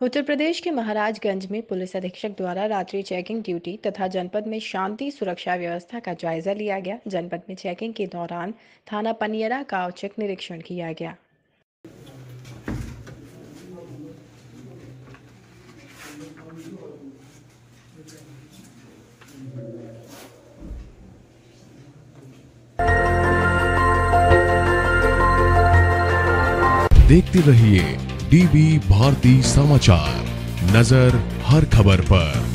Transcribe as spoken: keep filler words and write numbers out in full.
उत्तर प्रदेश के महाराजगंज में पुलिस अधीक्षक द्वारा रात्रि चेकिंग ड्यूटी तथा जनपद में शांति सुरक्षा व्यवस्था का जायजा लिया गया। जनपद में चेकिंग के दौरान थाना पनियरा का औचक निरीक्षण किया गया। देखते रहिए डीबी भारती समाचार, नजर हर खबर पर।